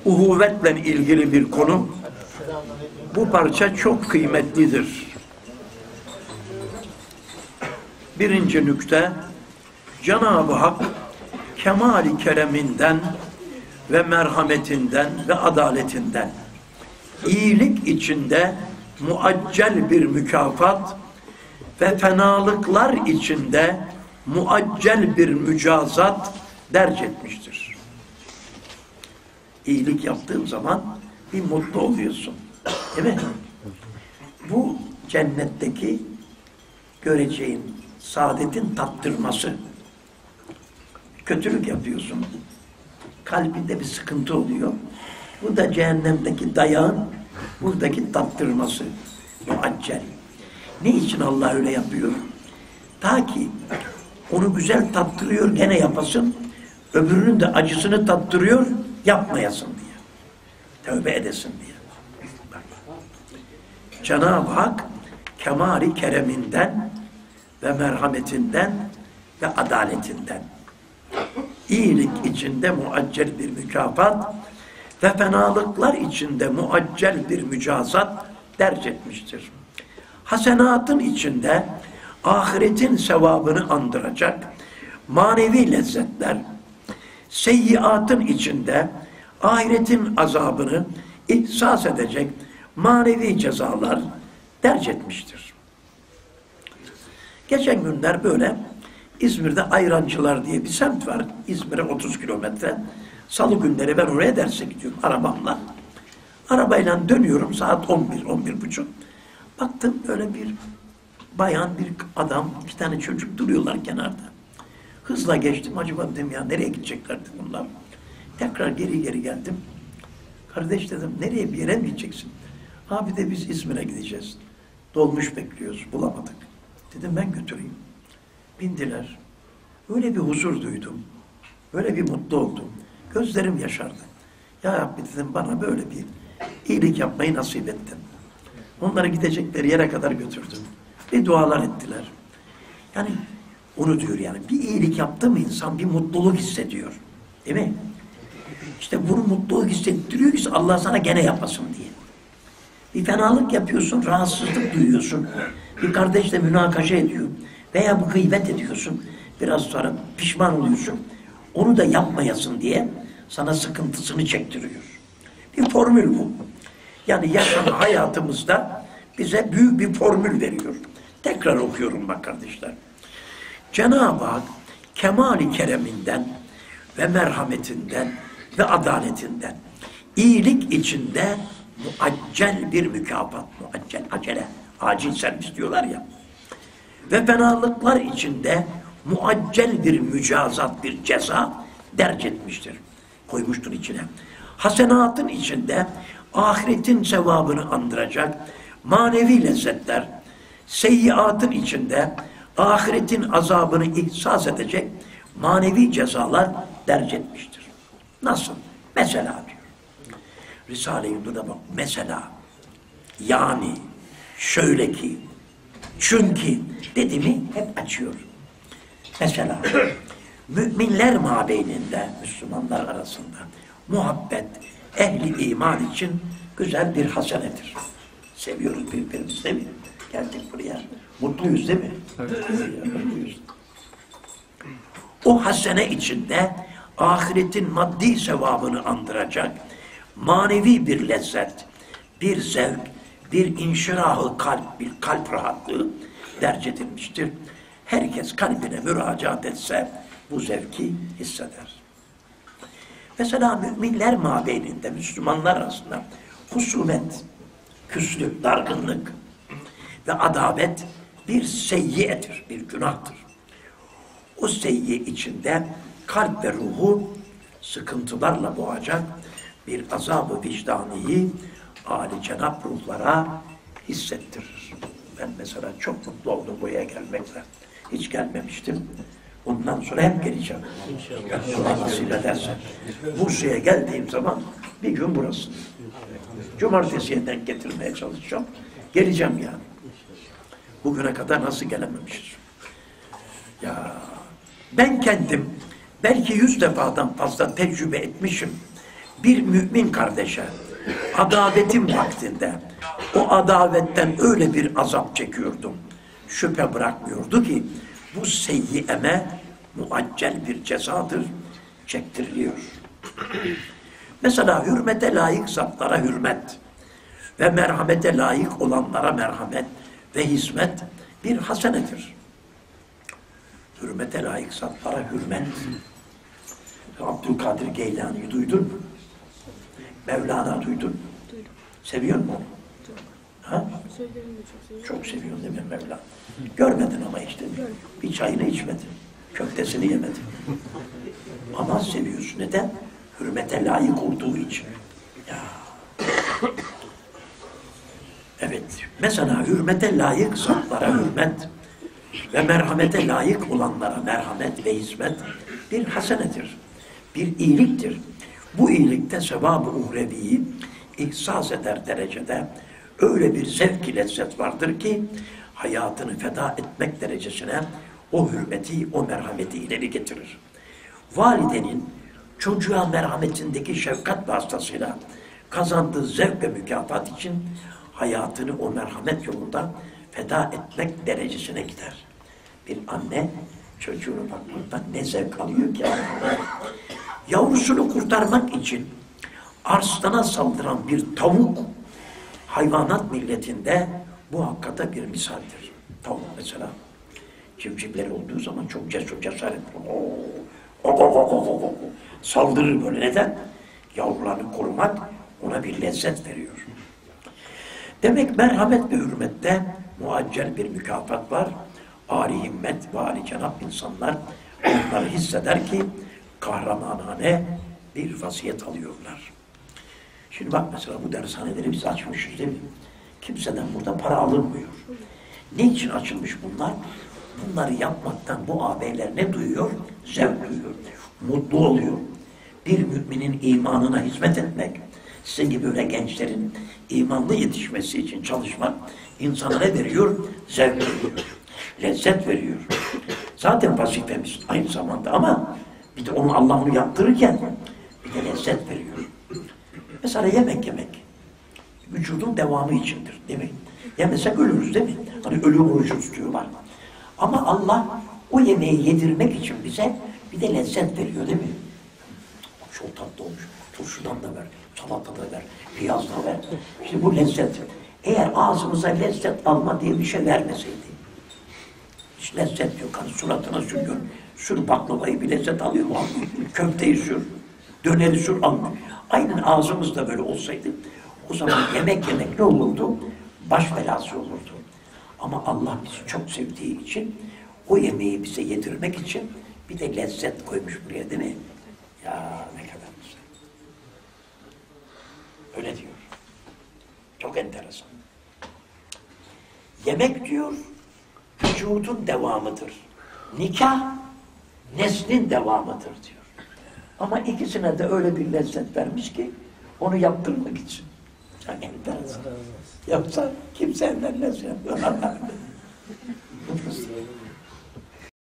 uhuvvetle ilgili bir konu. Bu parça çok kıymetlidir. Birinci nükte, Cenab-ı Hak kemali kereminden ve merhametinden ve adaletinden iyilik içinde muaccel bir mükafat ve fenalıklar içinde muaccel bir mücazat derc etmiştir. İyilik yaptığın zaman bir mutlu oluyorsun. Değil mi? Bu cennetteki göreceğin saadetin tattırması. Kötülük yapıyorsun. Kalbinde bir sıkıntı oluyor. Bu da cehennemdeki dayağın buradaki tattırması. Muaccel. Ne için Allah öyle yapıyor? Ta ki onu güzel tattırıyor, gene yapasın. Öbürünün de acısını tattırıyor, yapmayasın diye. Tövbe edesin diye. Bak. Cenab-ı Hak kemali kereminden ve merhametinden ve adaletinden iyilik içinde muaccel bir mükafat ve fenalıklar içinde muaccel bir mücazat derc etmiştir. Hasenatın içinde ahiretin sevabını andıracak manevi lezzetler, seyyiatın içinde ahiretin azabını ihsas edecek manevi cezalar derc etmiştir. Geçen günler böyle İzmir'de Ayrancılar diye bir semt var. İzmir'e 30 kilometre. Salı günleri ben oraya derse gidiyorum arabamla. Arabayla dönüyorum saat 11, 11.30. Baktım böyle bir bayan, bir adam, iki tane çocuk duruyorlar kenarda. Hızla geçtim. Acaba dedim ya nereye gideceklerdi bunlar? Tekrar geri geldim. Kardeş dedim nereye, bir yere mi gideceksin? Abi de biz İzmir'e gideceğiz. Dolmuş bekliyoruz. Bulamadık. Dedim ben götüreyim. Bindiler. Öyle bir huzur duydum. Böyle bir mutlu oldum. Gözlerim yaşardı. Ya Rabbi dedim bana böyle bir iyilik yapmayı nasip ettin. Onları gidecekleri yere kadar götürdüm. Bir dualar ettiler. Yani onu diyor yani. Bir iyilik yaptı mı insan bir mutluluk hissediyor. Değil mi? İşte bunu mutluluk hissettiriyor ki Allah sana gene yapasın diye. Bir fenalık yapıyorsun, rahatsızlık duyuyorsun. Bir kardeşle münakaşa ediyor. Veya bu gıybet ediyorsun. Biraz sonra pişman oluyorsun. Onu da yapmayasın diye sana sıkıntısını çektiriyor. Bir formül bu. Yani yaşam hayatımızda bize büyük bir formül veriyor. Tekrar okuyorum bak kardeşler. Cenab-ı Hak kemali kereminden ve merhametinden ve adaletinden iyilik içinde muaccel bir mükafat, muaccel, acele, acil servis diyorlar ya. Ve fenalıklar içinde muaccel bir mücazat, bir ceza derc etmiştir. Koymuştur içine. Hasenatın içinde ahiretin sevabını andıracak manevi lezzetler, seyyiatın içinde ahiretin azabını ihsas edecek manevi cezalar derc etmiştir. Nasıl? Mesela diyor. Risale-i Nur'da bak. Mesela, yani, şöyle ki, çünkü dediğimi hep açıyor. Mesela, müminler mabeyninde, Müslümanlar arasında muhabbet, ehli iman için güzel bir hasenedir. Seviyoruz birbirimizi, değil mi? Geldik buraya. Mutluyuz değil mi? Evet. Mutluyuz. O hasene içinde ahiretin maddi sevabını andıracak manevi bir lezzet, bir zevk, bir inşirahı kalp, bir kalp rahatlığı derc edilmiştir. Herkes kalbine müracaat etse bu zevki hisseder. Mesela müminler mabeyninde, Müslümanlar arasında husumet, küslük, dargınlık ve adabet bir seyyiyedir, bir günahtır. O seyyi içinde kalp ve ruhu sıkıntılarla boğacak bir azab-ı vicdaniyi âli cenab ruhlara hissettirir. Ben mesela çok mutlu oldum buraya gelmekle. Hiç gelmemiştim. Bundan sonra hep geleceğim. Allah nasip ederse. Bursa'ya geldiğim zaman bir gün burası. Cumartesiye denk getirmeye çalışacağım. Geleceğim yani. Bugüne kadar nasıl gelememişiz? Ya ben kendim belki 100 defadan fazla tecrübe etmişim. bir mümin kardeşe adavetin vaktinde o adavetten öyle bir azap çekiyordum. Şüphe bırakmıyordu ki bu seyyieme muaccel bir cezadır, çektiriliyor. Mesela hürmete layık zatlara hürmet ve merhamete layık olanlara merhamet ve hizmet bir hasenedir. Hürmete layık zatlara hürmet. Abdülkadir Geylani'yi duydun mu? Mevlana duydun mu? Seviyor musun onu? Ha? Çok seviyorsun değil mi Mevlana? Görmedin ama işte. Bir çayını içmedin. Köftesini yemedin. Ama seviyorsun. Neden? Hürmete layık olduğu için. Ya. Evet. Mesela hürmete layık zatlara hürmet ve merhamete layık olanlara merhamet ve hizmet bir hasenedir. Bir iyiliktir. Bu iyilikte sevab-ı uhreviyi ihsas eder derecede öyle bir zevk-i lezzet vardır ki hayatını feda etmek derecesine o hürmeti, o merhameti ileri getirir. Validenin çocuğa merhametindeki şefkat vasıtasıyla kazandığı zevk ve mükafat için hayatını o merhamet yolunda feda etmek derecesine gider. Bir anne çocuğuna bakmaktan ne zevk alıyor ki? Yavrusunu kurtarmak için arslana saldıran bir tavuk hayvanat milletinde bu hakikate bir misaldir. Tavuk mesela civcivleri olduğu zaman çok cesur cesaret saldırır böyle. Neden? Yavrularını korumak ona bir lezzet veriyor. Demek merhamet ve hürmette muaccel bir mükafat var. Âli himmet ve âli cenab insanlar onları hisseder ki kahramanane bir vaziyet alıyorlar. Şimdi bak mesela bu dershaneleri biz açmışız değil mi? Kimseden burada para alınmıyor. Ne için açılmış bunlar? Bunları yapmaktan bu ağabeyler ne duyuyor? Zevk duyuyor. Mutlu oluyor. Bir müminin imanına hizmet etmek, sizin gibi öyle gençlerin imanlı yetişmesi için çalışmak insana ne veriyor? Zevk veriyor. Lezzet veriyor. Zaten vazifemiz aynı zamanda ama bir de Allah onu yaptırırken bir de lezzet veriyor. Mesela yemek vücudun devamı içindir değil mi? Yemesek ölürüz değil mi? Hani ölüm orucu tutuyorlar. Ama Allah o yemeği yedirmek için bize bir de lezzet veriyor değil mi? Çok tatlı olmuş. Turşudan da ver, salata da ver, piyaz da ver. İşte bu lezzet. Eğer ağzımıza lezzet alma diye bir şey vermeseydi, hiç lezzet yok. Hani suratına sürüyor. Sür baklavayı bir lezzet alıyor mu? Köfteyi sür, döneri sür, almıyor. Aynen ağzımızda böyle olsaydı, o zaman yemek ne olurdu? Baş belası olurdu. Ama Allah bizi çok sevdiği için, o yemeği bize yedirmek için bir de lezzet koymuş buraya değil mi? Ya ne kadar güzel. Öyle diyor. Çok enteresan. Yemek diyor, vücudun devamıdır. Nikah, neslin devamıdır diyor. Ama ikisine de öyle bir lezzet vermiş ki, onu yaptırmak için. Çok enteresan. Yoksa kimse evlenmez ya.